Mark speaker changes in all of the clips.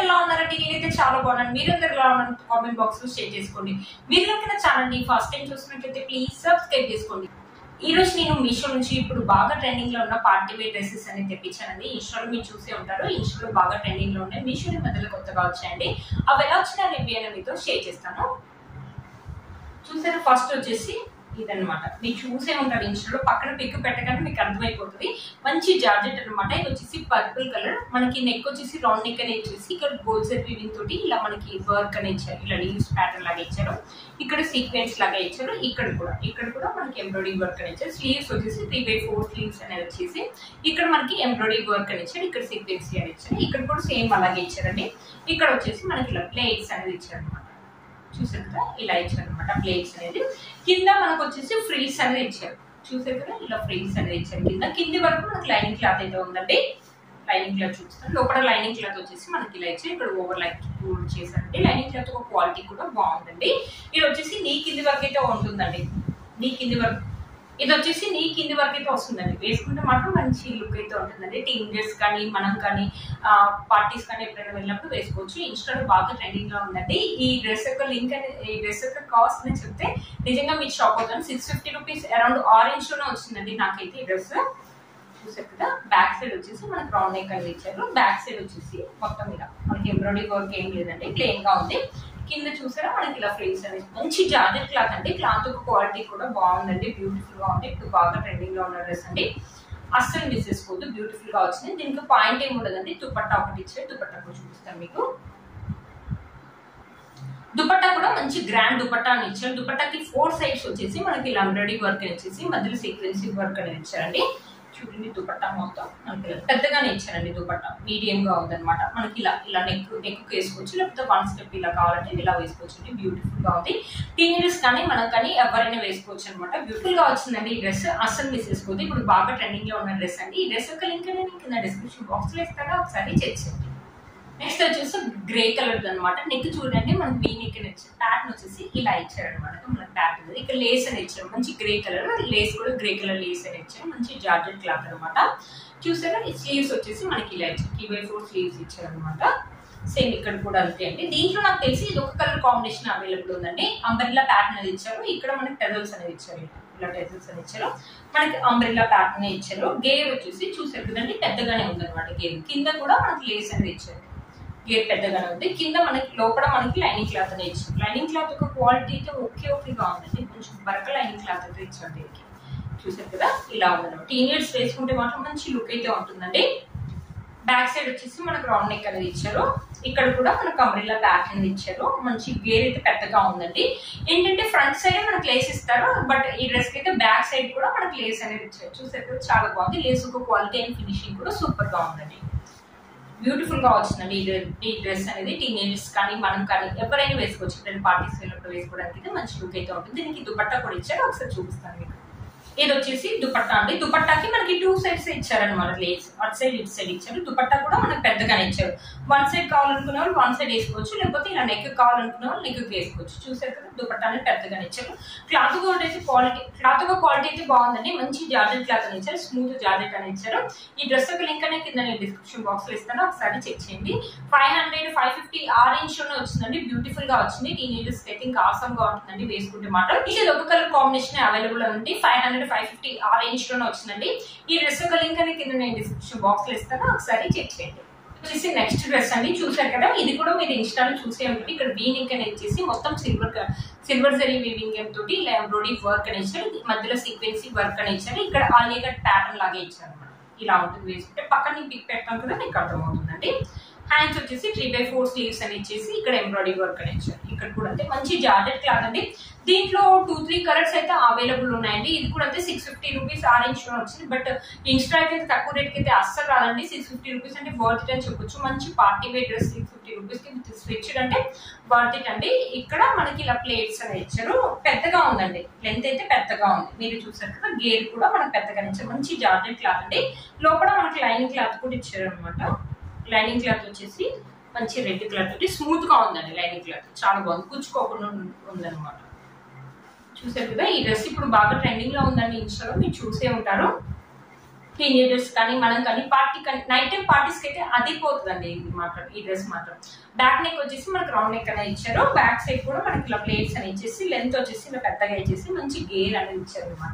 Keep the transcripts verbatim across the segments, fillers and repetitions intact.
Speaker 1: ఎలా ఉన్నారంటే నేనైతే చాలా బాగున్నాను. మీరందరూ ఎలా ఉన్నారు కామెంట్ బాక్స్ లో షేర్ చేసుకోండి. మీరు కనుక నా ఛానల్ ని ఫస్ట్ టైం చూస్తున్నట్లయితే ప్లీజ్ సబ్స్క్రైబ్ చేసుకోండి. ఈ రోజు నేను మీషో నుంచి ఇప్పుడు బాగా ట్రెండింగ్ లో ఉన్న పార్టీ వేర్ డ్రెస్సెస్ అని తెప్పించానండి. ఇన్స్టాలో మీరు చూసే ఉంటారు, ఇన్స్టాలో బాగా ట్రెండింగ్ లో ఉన్నాయి. మీషో మధ్యలో కొత్తగా వచ్చాయండి. అవి ఎలా వచ్చిన రివ్యూ అని మీతో షేర్ చేస్తాను. చూసారు, ఫస్ట్ వచ్చేసి ఇదనమాట. మీరు చూసే ఉంటారు ఇన్స్టాలో, పక్కన పిక్ పెట్టగానే మీకు అర్థమైపోతుంది. మంచి జార్జెట్ అనమాట. ఇది వచ్చేసి పర్పుల్ కలర్. మనకి నెక్ వచ్చేసి రౌండ్ నెక్ అనేది వచ్చేసి ఇక్కడ గోల్డ్ సెట్ వీవింగ్ తోటి ఇలా మనకి వర్క్ అనేది ఇచ్చారు. ఇలా లీవ్స్ ప్యాటర్న్ లాగా ఇచ్చారు. ఇక్కడ సీక్వెన్స్ లాగా ఇచ్చారు. ఇక్కడ కూడా ఇక్కడ కూడా మనకి ఎంబ్రాయిడరీ వర్క్ అని ఇచ్చారు. స్లీవ్స్ వచ్చేసి త్రీ బై ఫోర్ స్లీవ్స్ అనేది వచ్చేసి ఇక్కడ మనకి ఎంబ్రాయిడరీ వర్క్ అని ఇచ్చారు. ఇక్కడ సీక్వెన్స్ అని ఇచ్చారు. ఇక్కడ కూడా సేమ్ అలాగే ఇచ్చారండి. ఇక్కడ వచ్చేసి మనకి ఇలా ప్లేట్స్ అనేది ఇచ్చారు అనమాట. చూసారు కదా, ఇలా ఇచ్చారు అనమాట ప్లేట్స్ అనేది. కింద మనకు వచ్చేసి ఫ్రిల్స్ అనేది ఇచ్చారు. చూసారు కదా, ఇలా ఫ్రిల్స్ అనేది ఇచ్చారు. కింద కింది వరకు మనకి లైనింగ్ క్లాత్ అయితే ఉందండి. లైనింగ్ క్లాత్ చూపిస్తాను. లోపల లైనింగ్ క్లాత్ వచ్చేసి మనకి ఇలా ఇచ్చారు. ఇక్కడ ఓవర్ లైక్ చేశారండి. లైనింగ్ క్లాత్ ఒక క్వాలిటీ కూడా బాగుందండి. ఇది వచ్చేసి నీ కింది వరకు అయితే ఉంటుందండి. నీ కింది వరకు ఇది వచ్చేసి నీ కింది వరకు అయితే వస్తుందండి. వేసుకుంటే మాత్రం మంచి లుక్ అయితే ఉంటుందండి. టీనేజర్స్ కానీ మనం కానీ పార్టీస్ కానీ ఎప్పుడైనా వెళ్ళినప్పుడు వేసుకోవచ్చు. ఇన్స్టాలో బాగా ట్రెండింగ్ గా ఉందండి. ఈ డ్రెస్ యొక్క లింక్ అనేది, ఈ డ్రెస్ యొక్క కాస్ట్ అని చెప్తే నిజంగా మీకు షాప్ అవుతాను. Six fifty rupees around range లోనే వచ్చిందండి నాకైతే ఈ డ్రెస్. చూసారు కదా, బ్యాక్ సైడ్ వచ్చేసి మనకి రౌండ్ నెక్ అనేది ఇచ్చారు. బ్యాక్ సైడ్ వచ్చేసి మొత్తం ఇలా మనకి ఎంబ్రాయిడరీ వర్క్ ఏం లేదండి, ప్లెయిన్ గా ఉంది. కింద చూసారా మనకి ఇలా ఫ్రిల్స్ అనేది మంచి జార్జెట్ క్లాత్ అండి. క్లాత్ యొక్క క్వాలిటీ కూడా బాగుందండి, బ్యూటిఫుల్ గా ఉంది. ఇప్పుడు బాగా ట్రెండింగ్ లో ఉన్న డ్రెస్ అండి. అస్సలు మిస్ చేసుకోవద్దు, బ్యూటిఫుల్ గా వచ్చింది. దీనికి పాయింట్ ఏమి ఉండదండి. దుపట్టా ఒకటి ఇచ్చారు. దుపట్టా కూడా చూపిస్తాను మీకు. దుపట్టా కూడా మంచి గ్రాండ్ దుపట్టా అని ఇచ్చారు. దుపట్టాకి ఫోర్ సైడ్స్ వచ్చేసి మనకి ఇలా ఎంబ్రాయిడరీ వర్క్ వచ్చేసి మధ్యలో సీక్వెన్సీ వర్క్ అనేది ఇచ్చారండి. చూడండి, దుపట్టా మొత్తం మనకి పెద్దగానే ఇచ్చారండి. దుపట్టా మీడియం గా ఉందన్నమాట. మనకి ఇలా ఇలా నెక్ నెక్ వేసుకోవచ్చు, లేకపోతే వన్ స్టెప్ ఇలా కావాలంటే ఇలా వేసుకోవచ్చు. బ్యూటిఫుల్ గా ఉంది. టీనేజర్స్ కానీ మనం కానీ ఎవరైనా వేసుకోవచ్చు అనమాట. బ్యూటిఫుల్ గా వచ్చిందండి ఈ డ్రెస్. అస్సలు మిస్ చేసుకోవద్దు. ఇప్పుడు బాగా ట్రెండింగ్ లో ఉన్న డ్రెస్ అండి. ఈ డ్రెస్ యొక్క లింక్ అనేది కింద డిస్క్రిప్షన్ బాక్స్ లో ఇస్తారా, ఒకసారి చెక్ చేయండి. నెక్స్ట్ వచ్చేసి గ్రే కలర్ అనమాట. నెక్ చూడండి, మనకి వీ నెక్ ఇచ్చారు. ప్యాటర్న్ వచ్చేసి ఇలా ఇచ్చారు అనమాట. మనకి ప్యాటర్న్ ఇక్కడ లేస్ అని ఇచ్చారు. మంచి గ్రే కలర్ లేస్ కూడా గ్రే కలర్ లేస్ అని ఇచ్చారు. మంచి జార్జెట్ క్లాత్ అనమాట. చూసారా, ఈ స్లీవ్స్ వచ్చేసి మనకి ఇలా ఇచ్చారు. త్రీ బై ఫోర్ స్లీవ్స్ ఇచ్చారు అనమాట. సేమ్ ఇక్కడ కూడా అంతే అండి. దీంట్లో నాకు తెలిసి ఇది ఒక కలర్ కాంబినేషన్ అవైలబుల్ ఉందండి. అంబ్రెల్లా ప్యాటర్న్ అనేది ఇచ్చారు. ఇక్కడ మనకి టెజల్స్ అనేది ఇచ్చారు. ఇలా టెజల్స్ అని ఇచ్చారు. మనకి అంబ్రెల్లా ప్యాటర్న్ ఇచ్చారు. గేర్ వచ్చేసి చూసారు కదండి, పెద్దగానే ఉందన్నమాట. గేర్ కింద కూడా మనకి లేస్ అనేది ఇచ్చారు. గేర్ పెద్దగానే ఉంది. కింద మనకి లోపల మనకి లైనింగ్ క్లాత్ అనేది ఇచ్చారు. లైనింగ్ క్లాత్ యొక్క క్వాలిటీ అయితే ఓకే ఓకేగా ఉందండి. కొంచెం బరక లైనింగ్ క్లాత్ అయితే ఇచ్చారు దీనికి. చూసారు కదా, ఇలా ఉందన్నమాట. టీనేజర్స్ వేసుకుంటే మాత్రం మంచి లుక్ అయితే ఉంటుందండి. బ్యాక్ సైడ్ వచ్చేసి మనకు రౌండ్ నెక్ అనేది ఇచ్చారు. ఇక్కడ కూడా మనకు అంబ్రెల్లా ప్యాటర్న్ ఇచ్చారు. మంచి గేర్ అయితే పెద్దగా ఉందండి. ఏంటంటే ఫ్రంట్ సైడ్ మనకు లేస్ ఇస్తారు, బట్ ఈ డ్రెస్ కి అయితే బ్యాక్ సైడ్ కూడా మనకు లేస్ అనేది ఇచ్చారు. చూసారు కదా, చాలా బాగుంది. లేస్ యొక్క క్వాలిటీ అండ్ ఫినిషింగ్ కూడా సూపర్ గా ఉందండి. బ్యూటిఫుల్ గా వచ్చిందండి ఈ డ్రెస్ అనేది. టీనేజర్స్ కానీ మనం కానీ ఎవరైనా వేసుకోవచ్చు. రెండు పార్టీస్ వెళ్ళినప్పుడు వేసుకోవడానికి అయితే మంచి లుక్ అయితే ఉంటుంది. దీనికి దుపట్టా కూడా ఇచ్చారు. ఒకసారి చూపిస్తాను మీకు. ఇది వచ్చేసి దుపట్టా అండి. దుపట్టాకి మనకి టూ సైడ్స్ ఇచ్చారనమాట. లేస్ అటు సైడ్ ఇటు సైడ్ ఇచ్చారు. దుపట్టా కూడా మనకి పెద్దగానే ఇచ్చారు. వన్ సైడ్ కావాలనుకునే వాళ్ళు వన్ సైడ్ వేసుకోవచ్చు, లేకపోతే ఇలా నెక్ కావాలనుకునే వాళ్ళు నెక్ వేసుకోవచ్చు. చూసారు కదా, దుపట్టా అనేది పెద్దగానే ఇచ్చారు. క్లాత్ కూడా అయితే క్వాలిటీ క్లాత్ యొక్క క్వాలిటీ అయితే బాగుందండి. మంచి జార్జెట్ క్లాత్ అని ఇచ్చారు. స్మూత్ జార్జెట్ అని ఇచ్చారు. ఈ డ్రెస్ యొక్క లింక్ అనేది కింద నేను డిస్క్రిప్షన్ బాక్స్ లో ఇస్తాను, ఒకసారి చెక్ చేయండి. Five hundred five fifty range లోనే వచ్చిందండి. బ్యూటిఫుల్ గా వచ్చింది. టీనేజర్స్ అయితే ఇంకా ఆసమ్ గా ఉంటుందండి వేసుకుంటే మాత్రం. ఇది ఒక కలర్ కాంబినేషన్ అవైలబుల్ ఉంది. Five hundred five fifty range లోనే వచ్చిందండి. ఈ డ్రెస్ యొక్క లింక్ అనేది కింద నేను డిస్క్రిప్షన్ బాక్స్ లో ఇస్తాను, ఒకసారి చెక్ చేయండి. వచ్చేసి నెక్స్ట్ డ్రెస్ అండి. చూసారు కదా, ఇది కూడా మీరు ఇన్స్టాలో చూసే ఉంటుంది. ఇక్కడ వీ నెక్ అనేది వచ్చేసి మొత్తం సిల్వర్ సిల్వర్ జరీ వీవింగ్ తోటి ఇలా ఎంబ్రాయిడరీ వర్క్ అని ఇచ్చారు. మధ్యలో సీక్వెన్సీ వర్క్ అని ఇచ్చారు. ఇక్కడ ఆలియా కట్ ప్యాటర్న్ లాగా ఇచ్చారు అనమాట. ఇలా ఉంటుంది వేసుకుంటే. పక్కన నేను పిక్ పెట్టాను కదా, మీకు అర్థమవుతుందండి. హ్యాండ్స్ వచ్చేసి త్రీ బై ఫోర్ స్లీవ్స్ అని ఇచ్చేసి ఇక్కడ ఎంబ్రాయిడరీ వర్క్ అని ఇచ్చారు. ఇక్కడ కూడా అంటే మంచి జార్జెట్ క్లాత్ అండి. దీంట్లో టూ త్రీ కలర్స్ అయితే అవైలబుల్ ఉన్నాయండి. ఇది కూడా అయితే సిక్స్ ఫిఫ్టీ రూపీస్ ఆరెంజ్ లో వచ్చింది. బట్ ఇన్స్టా అయితే తక్కువ రేట్కి అయితే అస్సలు రాదండి. సిక్స్ ఫిఫ్టీ రూపీస్ అంటే వర్త్ ఇట్ అని చెప్పొచ్చు. మంచి party wear dress six fifty rupees కి స్విచ్ అంటే వర్త్ ఇట్ అండి. ఇక్కడ మనకి ఇలా ప్లేట్స్ అని ఇచ్చారు. పెద్దగా ఉందండి, లెంత్ అయితే పెద్దగా ఉంది. మీరు చూసారు కదా, గేర్ కూడా మనకు పెద్దగా ఇచ్చారు. మంచి జార్జెట్ క్లాత్ అండి. లోపల మనకి లైనింగ్ క్లాత్ కూడా ఇచ్చారు అనమాట. లైనింగ్ క్లాత్ వచ్చేసి మంచి రెడ్ కలర్ తోటి స్మూత్ గా ఉందండి. లైనింగ్ క్లాత్ చాలా బాగుంది, కుచ్చుకోకుండా ఉందన్నమాట. చూసారు కదా, ఈ డ్రెస్ ఇప్పుడు బాగా ట్రెండింగ్ లో ఉందండి. ఇన్స్టాలో మీరు చూసే ఉంటారు. టీనేజర్స్ కానీ మనం కానీ పార్టీ కానీ నైట్ టైం పార్టీస్కి అయితే అది పోతుందండి ఇది మాత్రం ఈ డ్రెస్ మాత్రం. బ్యాక్ నెక్ వచ్చేసి మనకి రౌండ్ నెక్ అనేది ఇచ్చారు. బ్యాక్ సైడ్ కూడా మనకి ఇలా ప్లేట్స్ అని ఇచ్చేసి లెంత్ వచ్చేసి ఇలా పెద్దగా ఇచ్చేసి మంచి గేర్ అనేది ఇచ్చారు అనమాట.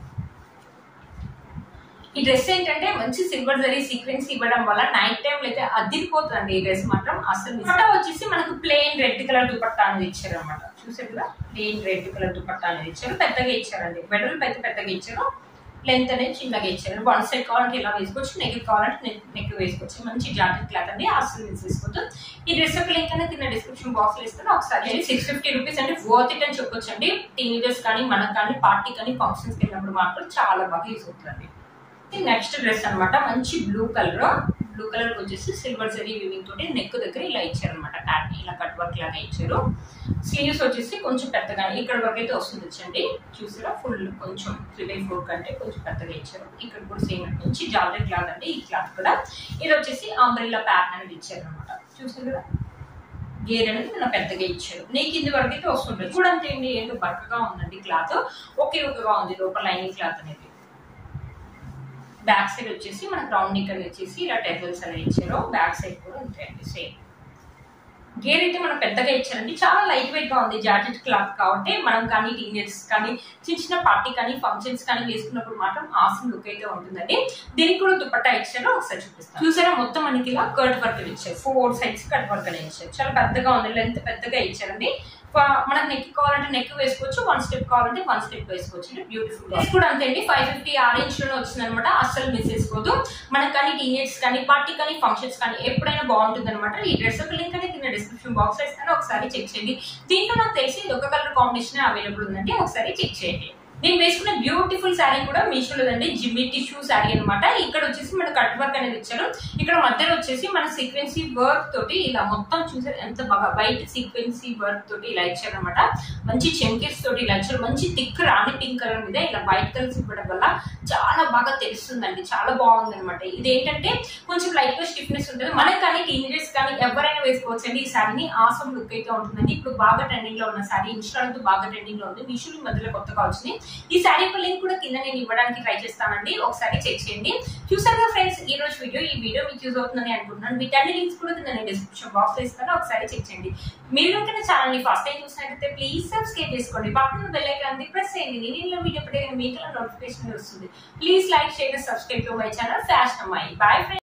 Speaker 1: ఈ డ్రెస్ ఏంటంటే మంచి సిల్వర్ జరీ సీక్వెన్స్ ఇవ్వడం వల్ల నైట్ టైం అయితే అదిరిపోతుందండి ఈ డ్రెస్ మాత్రం అసలు. దుపట్టా వచ్చేసి మనకు ప్లెయిన్ రెడ్ కలర్ దుపట్టా అనేది ఇచ్చారు అనమాట. చూసారు కదా ప్లెయిన్ రెడ్ కలర్ దుపట్టా అనేది ఇచ్చారు. పెద్దగా ఇచ్చారండి, వెడల్పు అయితే పెద్దగా ఇచ్చారు, లెంత్ అనేది చిన్నగా ఇచ్చారు. వన్ సైడ్ కావాలంటే ఇలా వేసుకోవచ్చు, నెక్ కావాలంటే నెక్ వేసుకోవచ్చు. మంచి జాకెట్ క్లాత్ అండి, అసలు మిస్ చేసుకోవచ్చు. ఈ డ్రెస్ యొక్క లింక్ అనేది కింద డిస్క్రిప్షన్ బాక్స్ లో ఇస్తాను ఒకసారి. సిక్స్ ఫిఫ్టీ రూపీస్ అంటే వర్త్ ఇట్ అని చెప్పొచ్చు అండి. టీనేజర్స్ కానీ మనకు కానీ పార్టీ కానీ ఫంక్షన్స్ కి వెళ్ళినప్పుడు మాత్రం చాలా బాగా యూస్ అవుతుందండి. నెక్స్ట్ డ్రెస్ అనమాట మంచి బ్లూ కలర్. బ్లూ కలర్ వచ్చేసి సిల్వర్ జరీ వీవింగ్ తోటి నెక్ దగ్గర ఇలా ఇచ్చారు అనమాట. ప్యాట్ ఇలా కట్ వర్క్ లాగా ఇచ్చారు. స్లీవ్స్ వచ్చేసి కొంచెం పెద్దగా ఇక్కడ వరకు అయితే వస్తుంది వచ్చండి. చూసారా ఫుల్ కొంచెం త్రీ బై ఫోర్ కంటే కొంచెం పెద్దగా ఇచ్చారు. ఇక్కడ కూడా సేమ్ మంచి జాలరీ క్లాత్ అండి. ఈ క్లాత్ కూడా ఇది వచ్చేసి అంబ్రెల్లా ప్యాటర్న్ అనేది ఇచ్చారు అనమాట. చూసారు కదా గేర్ అనేది ఇలా పెద్దగా ఇచ్చారు. నీ కింది వరకు అయితే వస్తుంటుంది. కూడా అంతే అండి, ఏంటో బక్కగా ఉందండి క్లాత్, ఒకే ఒకగా ఉంది లోపల లైనింగ్ క్లాత్ అనేది. బ్యాక్ సైడ్ వచ్చేసి మనకు రౌండ్ నెక్ అనేది వచ్చేసి ఇలా టెబుల్స్ అనేది ఇచ్చారు. బ్యాక్ సైడ్ కూడా అంతే అండి సేమ్. గేర్ అయితే మనం పెద్దగా ఇచ్చారండి, చాలా లైట్ వెయిట్ గా ఉంది. జాకెట్ క్లాత్ కాబట్టి మనం కానీ టీనేజర్స్ కానీ చిన్న చిన్న పార్టీ కానీ ఫంక్షన్స్ కానీ వేసుకున్నప్పుడు మాత్రం ఆసమ్ లుక్ అయితే ఉంటుందండి. దీనికి కూడా దుపట్టా ఇచ్చారు, ఒకసారి చూపిస్తాను. చూసారా మొత్తం మనకి ఇలా కట్ వర్క్ ఇచ్చారు. ఫోర్ సైడ్స్ కట్ వర్క్ అనేది ఇచ్చారు. చాలా పెద్దగా ఉంది, లెంత్ పెద్దగా ఇచ్చారండి. మనకు నెక్ కావాలంటే నెక్ వేసుకోవచ్చు, వన్ స్టెప్ కావాలంటే వన్ స్టెప్ వేసుకోవచ్చు. బ్యూటిఫుల్ డ్రెస్ కూడా అంతే అండి. ఫైవ్ ఫిఫ్టీ ఆరెంజ్ లోనే వచ్చింది అనమాట. అస్సలు మిస్ చేసుకోవద్దు. మనకు కానీ టీనేజర్స్ కానీ పార్టీ కానీ ఫంక్షన్స్ కానీ ఎప్పుడైనా బాగుంటుంది అనమాట. ఈ డ్రెస్ యొక్క లింక్ అనేది కింద డిస్క్రిప్షన్ బాక్స్ లో ఇస్తాను, ఒకసారి చెక్ చేయండి. దీంట్లో నాకు తెలిసి ఇది ఒక కలర్ కాంబినేషన్ అవైలబుల్ ఉందండి, ఒకసారి చెక్ చేయండి. నేను వేసుకున్న బ్యూటిఫుల్ శారీ కూడా మీషోలో అండి, జిమ్మి టిష్యూ శారీ అనమాట. ఇక్కడ వచ్చేసి మన కట్ వర్క్ అనేది ఇచ్చారు. ఇక్కడ మధ్యలో వచ్చేసి మన సీక్వెన్సీ వర్క్ తోటి ఇలా మొత్తం చూసారు ఎంత బాగా వైట్ సీక్వెన్సీ వర్క్ తోటి ఇలా ఇచ్చారు అనమాట. మంచి చెంకిస్ తోటి ఇలా ఇచ్చారు. మంచి థిక్ రాణి పింక్ కలర్ మీద ఇలా వైట్ కలర్స్ ఇవ్వడం వల్ల చాలా బాగా తెలుస్తుందండి, చాలా బాగుంది అనమాట. ఇది ఏంటంటే కొంచెం లైట్ గా స్టిఫ్నెస్ ఉంటుంది. మనకి కానీ టీనేజర్స్ కానీ ఎవరైనా వేసుకోవచ్చు అండి. ఈ శారీని ఆసమ్ లుక్ అయితే ఉంటుందండి. ఇప్పుడు బాగా ట్రెండింగ్ లో ఉన్న శారీ, ఇన్స్టాగ్రామ్ బాగా ట్రెండింగ్ లో ఉంది. మీషో మధ్యలో కొత్తగా వచ్చింది. ఈ శారీ యొక్క లింక్ కూడా కింద నేను ఇవ్వడానికి ట్రై చేస్తానండి, ఒకసారి చెక్ చేయండి. చూసారు కదా ఫ్రెండ్స్ ఈ రోజు వీడియో. ఈ వీడియో మీకు యూజ్ అవుతుందని అనుకుంటున్నాను. వీటన్ని లింక్స్ కూడా కింద నేను డిస్క్రిప్షన్ బాక్స్ లో ఇస్తాను, ఒకసారి చెక్ చేయండి. మీరు కనుక ఛానల్ ని ఫస్ట్ టైం చూసినట్లయితే ప్లీజ్ సబ్స్క్రైబ్ చేసుకోండి. పక్కన బెల్ ఐకాన్ ప్రెస్ చేయండి. నేను ఇలా వీడియో ఎప్పుడైనా మీకు నోటిఫికేషన్ వస్తుంది. Please like share subscribe to my channel fashion Ammayi. Bye friends.